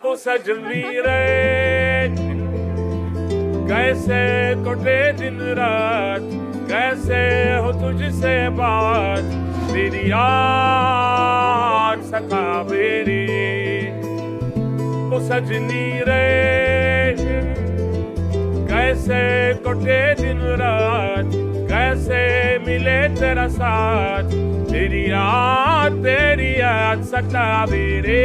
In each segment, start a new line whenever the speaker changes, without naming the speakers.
ओ सजनी रे कैसे कटे दिन रात, कैसे हो तुझसे बात, तेरी याद सतावे रे। ओ सजनी रे कैसे कटे दिन रात, कैसे मिले तेरा साथ, तेरी याद सतावे रे।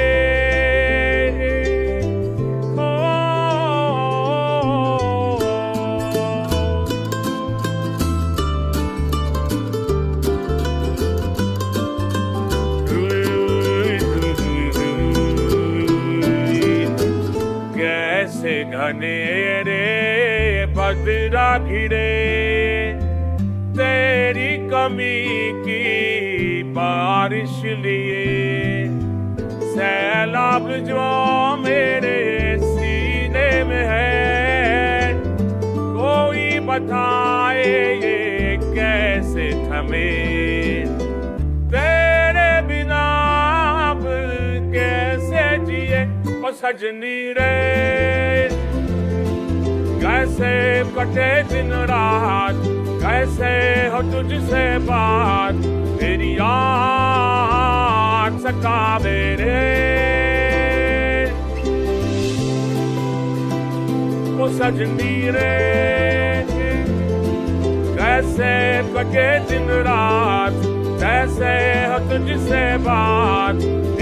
कैसे घनेरे बदरा घिरे, तेरी कमी की बारिश लिए, सैलाब जो मेरे सीने में है, कोई बताए ये कैसे थमे, तेरे बिना अब कैसे जिए। ओ सजनी रे कैसे कटे दिन रात, कैसे हो तुझसे बात, तेरी याद सतावे रे। ओ सजनी रे कैसे कटे दिन रात, कैसे हो तुझसे बात,